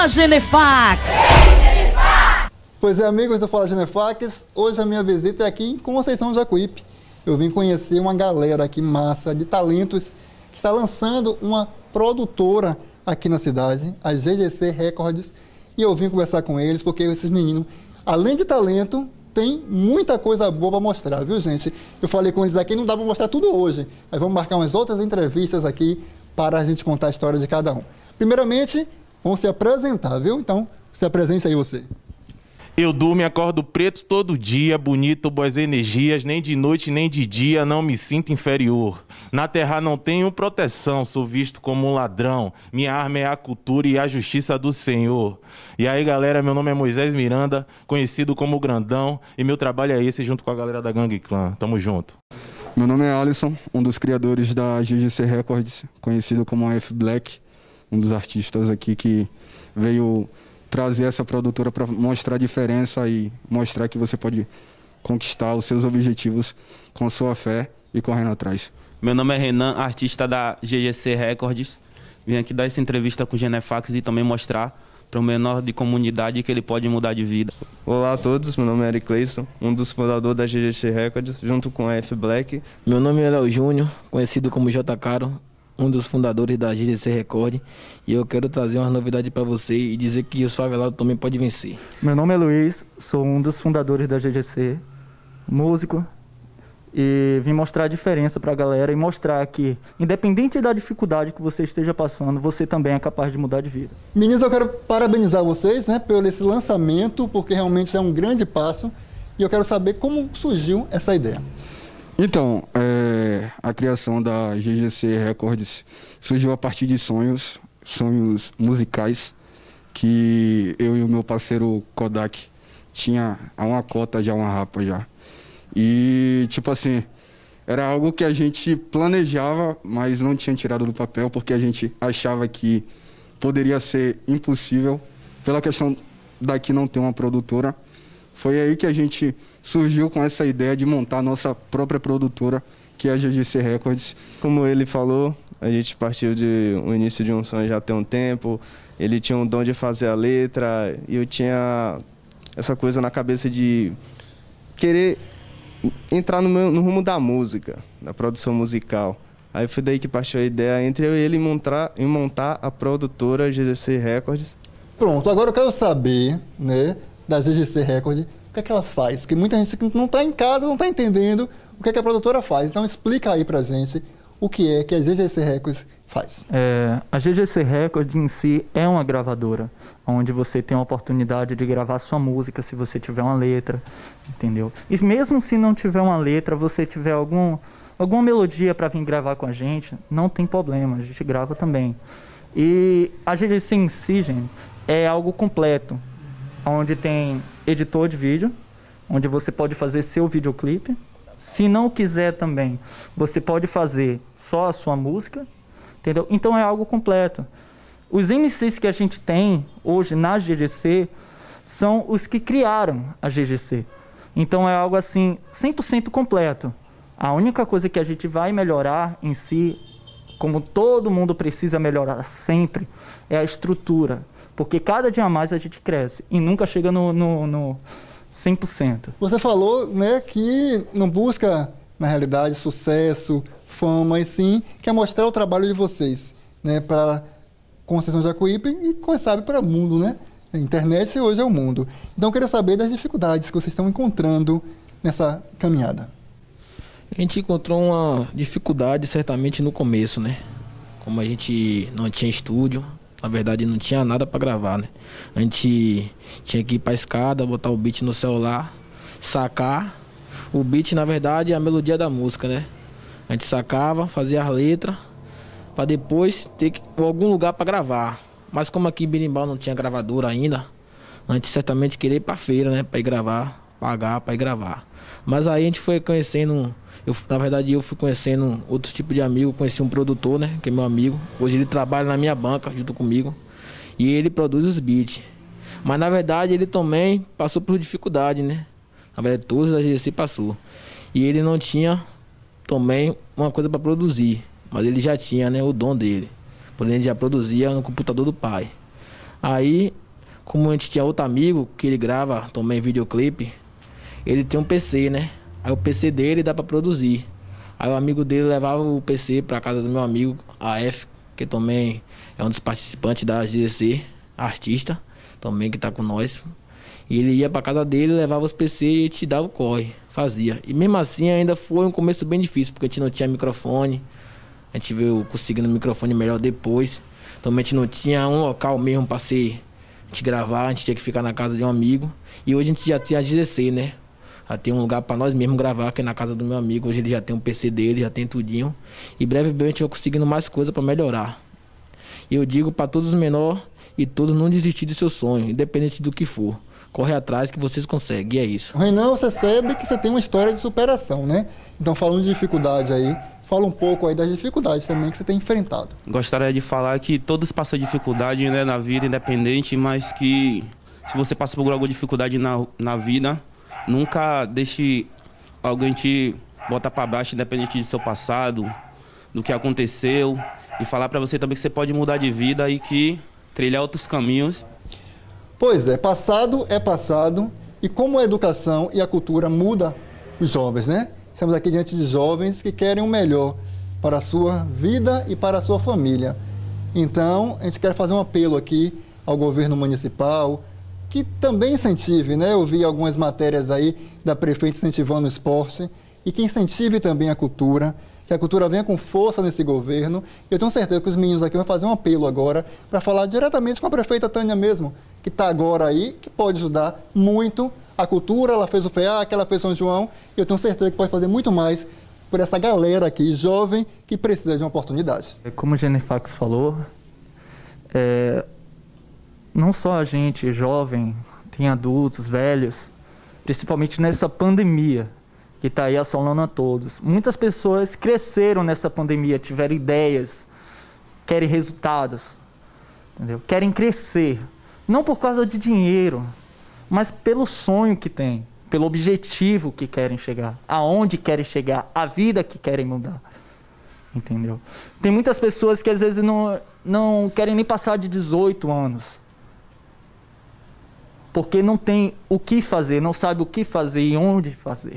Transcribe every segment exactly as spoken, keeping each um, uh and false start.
Fala Genefax! Pois é, amigos do Fala Genefax, hoje a minha visita é aqui em Conceição do Jacuípe. Eu vim conhecer uma galera aqui massa de talentos que está lançando uma produtora aqui na cidade, a G G C Records, e eu vim conversar com eles porque esses meninos, além de talento, tem muita coisa boa para mostrar, viu, gente? Eu falei com eles aqui, não dá para mostrar tudo hoje, mas vamos marcar umas outras entrevistas aqui para a gente contar a história de cada um. Primeiramente, vamos se apresentar, viu? Então, se apresente aí você. Eu durmo e acordo preto todo dia, bonito, boas energias, nem de noite nem de dia, não me sinto inferior. Na terra não tenho proteção, sou visto como um ladrão. Minha arma é a cultura e a justiça do Senhor. E aí, galera, meu nome é Moisés Miranda, conhecido como Grandão, e meu trabalho é esse junto com a galera da Gangue Clã. Tamo junto. Meu nome é Alisson, um dos criadores da G G C Records, conhecido como F Black, um dos artistas aqui que veio trazer essa produtora para mostrar a diferença e mostrar que você pode conquistar os seus objetivos com sua fé e correndo atrás. Meu nome é Renan, artista da G G C Records. Vim aqui dar essa entrevista com o Genefax e também mostrar para o menor de comunidade que ele pode mudar de vida. Olá a todos, meu nome é Eric Clayson, um dos fundadores da G G C Records, junto com a F Black. Meu nome é Léo Júnior, conhecido como J Caro, um dos fundadores da G G C Record, e eu quero trazer uma novidade para você e dizer que os favelados também podem vencer. Meu nome é Luiz, sou um dos fundadores da G G C, músico, e vim mostrar a diferença para a galera e mostrar que, independente da dificuldade que você esteja passando, você também é capaz de mudar de vida. Meninos, eu quero parabenizar vocês, né, pelo esse lançamento, porque realmente é um grande passo, e eu quero saber como surgiu essa ideia. Então, é, a criação da G G C Records surgiu a partir de sonhos, sonhos musicais, que eu e o meu parceiro Kodak tinha uma cota já, uma rapa já. E, tipo assim, era algo que a gente planejava, mas não tinha tirado do papel, porque a gente achava que poderia ser impossível, pela questão daqui não ter uma produtora. Foi aí que a gente surgiu com essa ideia de montar a nossa própria produtora, que é a G G C Records. Como ele falou, a gente partiu de um início de um sonho já tem um tempo. Ele tinha um dom de fazer a letra e eu tinha essa coisa na cabeça de querer entrar no, meu, no rumo da música, da produção musical. Aí foi daí que partiu a ideia entre eu e ele em montar, em montar a produtora G G C Records. Pronto, agora eu quero saber, né, da G G C Records, o que é que ela faz? Porque muita gente que não está em casa não está entendendo o que é que a produtora faz. Então explica aí pra gente o que é que a G G C Records faz. É, a G G C Records em si é uma gravadora, onde você tem a oportunidade de gravar sua música se você tiver uma letra, entendeu? E mesmo se não tiver uma letra, você tiver algum, alguma melodia para vir gravar com a gente, não tem problema, a gente grava também. E a G G C em si, gente, é algo completo, onde tem editor de vídeo, onde você pode fazer seu videoclipe. Se não quiser também, você pode fazer só a sua música, entendeu? Então é algo completo. Os M Cs que a gente tem hoje na G G C são os que criaram a G G C. Então é algo assim, cem por cento completo. A única coisa que a gente vai melhorar em si, como todo mundo precisa melhorar sempre, é a estrutura. Porque cada dia mais a gente cresce e nunca chega no, no, no cem por cento. Você falou, né, que não busca, na realidade, sucesso, fama, e sim quer mostrar o trabalho de vocês, né, para Conceição do Jacuípe e, quem sabe, para o mundo, né? A internet hoje é o mundo. Então eu queria saber das dificuldades que vocês estão encontrando nessa caminhada. A gente encontrou uma dificuldade certamente no começo, né? Como a gente não tinha estúdio, na verdade não tinha nada para gravar, né? A gente tinha que ir para a escada, botar o beat no celular, sacar o beat, na verdade, é a melodia da música, né? A gente sacava, fazia as letras, para depois ter que, algum lugar para gravar. Mas como aqui em Birimbau não tinha gravadora ainda, a gente certamente queria ir para feira, né? Para ir gravar, pagar para ir gravar. Mas aí a gente foi conhecendo, eu, na verdade eu fui conhecendo outro tipo de amigo, conheci um produtor, né, que é meu amigo. Hoje ele trabalha na minha banca junto comigo e ele produz os beats. Mas na verdade ele também passou por dificuldade, né? Na verdade todos a G G C passou. E ele não tinha também uma coisa para produzir, mas ele já tinha, né, o dom dele. Porém ele já produzia no computador do pai. Aí, como a gente tinha outro amigo que ele grava também videoclipe, ele tem um P C, né? Aí o P C dele dá pra produzir. Aí o amigo dele levava o P C pra casa do meu amigo, A F, que também é um dos participantes da G C C, artista, também que tá com nós. E ele ia pra casa dele, levava os P C e te dava o corre, fazia. E mesmo assim ainda foi um começo bem difícil, porque a gente não tinha microfone. A gente veio conseguindo um microfone melhor depois. Também a gente não tinha um local mesmo pra ser, a gente gravar, a gente tinha que ficar na casa de um amigo. E hoje a gente já tem a G C C, né? Já tem um lugar pra nós mesmos gravar, que é na casa do meu amigo. Hoje ele já tem um P C dele, já tem tudinho. E brevemente a gente vai conseguindo mais coisa pra melhorar. E eu digo pra todos os menores e todos não desistir do seu sonho, independente do que for. Corre atrás que vocês conseguem, e é isso. Renan, você sabe que você tem uma história de superação, né? Então, falando de dificuldade aí, fala um pouco aí das dificuldades também que você tem enfrentado. Gostaria de falar que todos passam dificuldade, né, na vida, independente, mas que se você passa por alguma dificuldade na, na vida, nunca deixe alguém te botar para baixo, independente do seu passado, do que aconteceu, e falar para você também que você pode mudar de vida e que trilhar outros caminhos. Pois é, passado é passado, e como a educação e a cultura muda os jovens, né? Estamos aqui diante de jovens que querem o melhor para a sua vida e para a sua família. Então, a gente quer fazer um apelo aqui ao governo municipal, que também incentive, né? Eu vi algumas matérias aí da prefeita incentivando o esporte, e que incentive também a cultura, que a cultura venha com força nesse governo. Eu tenho certeza que os meninos aqui vão fazer um apelo agora para falar diretamente com a prefeita Tânia mesmo, que está agora aí, que pode ajudar muito a cultura. Ela fez o F E A C, ela fez São João, e eu tenho certeza que pode fazer muito mais por essa galera aqui, jovem, que precisa de uma oportunidade. Como o Genefax falou, é, não só a gente jovem, tem adultos, velhos, principalmente nessa pandemia que está aí assolando a todos. Muitas pessoas cresceram nessa pandemia, tiveram ideias, querem resultados, entendeu? Querem crescer, não por causa de dinheiro, mas pelo sonho que tem, pelo objetivo que querem chegar, aonde querem chegar, a vida que querem mudar, entendeu? Tem muitas pessoas que às vezes não, não querem nem passar de dezoito anos, porque não tem o que fazer, não sabe o que fazer e onde fazer.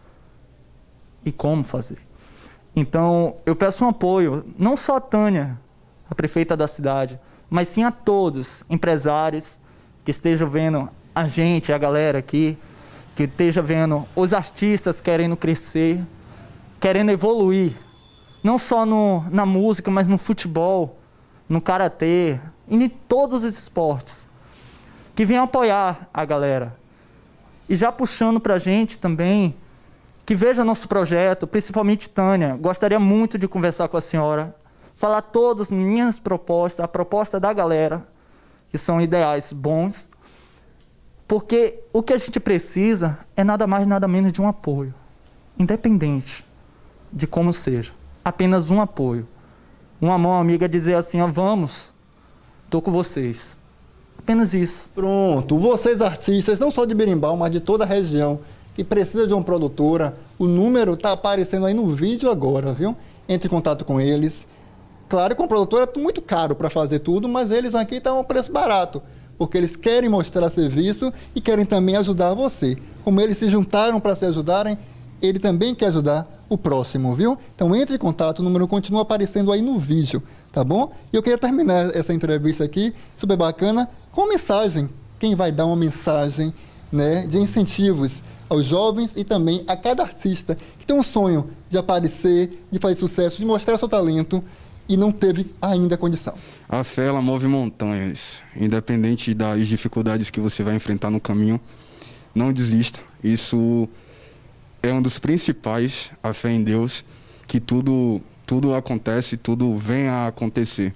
E como fazer. Então, eu peço um apoio, não só a Tânia, a prefeita da cidade, mas sim a todos, empresários, que estejam vendo a gente, a galera aqui, que esteja vendo os artistas querendo crescer, querendo evoluir, não só no, na música, mas no futebol, no karatê, e em todos os esportes, que venham apoiar a galera. E já puxando pra gente também, que veja nosso projeto, principalmente Tânia. Gostaria muito de conversar com a senhora, falar todas as minhas propostas, a proposta da galera, que são ideais bons, porque o que a gente precisa é nada mais, nada menos de um apoio, independente de como seja, apenas um apoio. Uma mão amiga dizer assim, ó, vamos, tô com vocês. Apenas isso. Pronto, vocês artistas, não só de Berimbau, mas de toda a região, que precisa de uma produtora, o número está aparecendo aí no vídeo agora, viu? Entre em contato com eles. Claro que uma produtora é muito caro para fazer tudo, mas eles aqui estão a um preço barato, porque eles querem mostrar serviço e querem também ajudar você. Como eles se juntaram para se ajudarem, ele também quer ajudar o próximo, viu? Então entre em contato, o número continua aparecendo aí no vídeo, tá bom? E eu queria terminar essa entrevista aqui, super bacana, com uma mensagem. Quem vai dar uma mensagem, né, de incentivos aos jovens e também a cada artista que tem um sonho de aparecer, de fazer sucesso, de mostrar seu talento e não teve ainda condição. A fé, ela move montanhas, independente das dificuldades que você vai enfrentar no caminho, não desista. Isso é um dos principais, a fé em Deus, que tudo, tudo acontece, tudo vem a acontecer.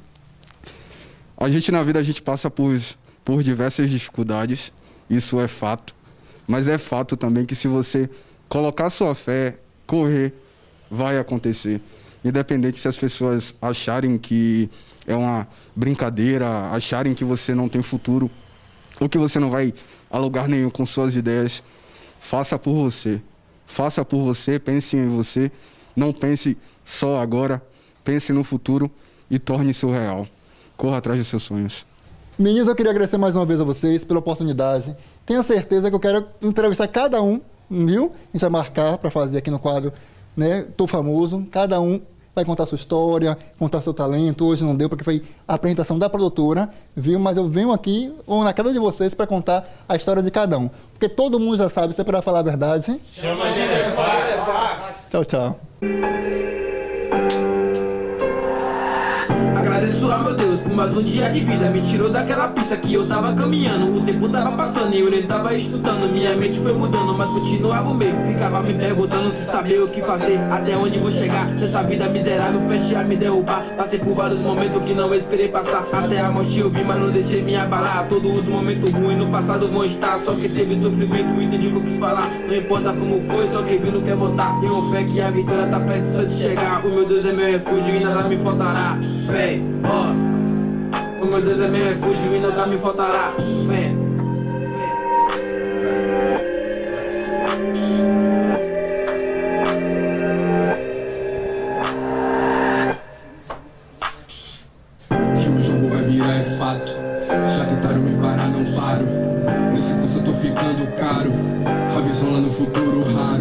A gente na vida, a gente passa por, por diversas dificuldades, isso é fato. Mas é fato também que se você colocar sua fé, correr, vai acontecer. Independente se as pessoas acharem que é uma brincadeira, acharem que você não tem futuro, ou que você não vai a lugar nenhum com suas ideias, faça por você. Faça por você, pense em você. Não pense só agora, pense no futuro e torne isso real. Corra atrás dos seus sonhos. Meninos, eu queria agradecer mais uma vez a vocês pela oportunidade. Tenho certeza que eu quero entrevistar cada um, viu? A gente vai marcar para fazer aqui no quadro, né? Tô Famoso. Cada um vai contar sua história, contar seu talento. Hoje não deu porque foi a apresentação da produtora, viu? Mas eu venho aqui, ou na casa de vocês, para contar a história de cada um. Porque todo mundo já sabe, se é para falar a verdade. Chama a gente é fácil. Tchau, tchau. Agradeço a meu Deus por mais um dia de vida. Me tirou daquela pista que eu tava caminhando. O tempo tava passando e eu nem tava estudando. Minha mente foi mudando, mas continuava o meio. Ficava me perguntando se sabia o que fazer, até onde vou chegar nessa vida miserável, prestes a me derrubar. Passei por vários momentos que não esperei passar. Até a morte eu vi, mas não deixei me abalar. Todos os momentos ruins no passado vão estar. Só que teve sofrimento, entendi o que eu quis falar. Não importa como foi, só quem viu não quer voltar. Tenho fé que a vitória tá perto de chegar. O meu Deus é meu refúgio e nada me faltará. Fé, ó. O meu Deus é meu refúgio e nada me faltará. Fé. Que o jogo vai virar é fato. Já tentaram me parar, não paro. Nesse curso eu tô ficando caro. A visão lá no futuro raro.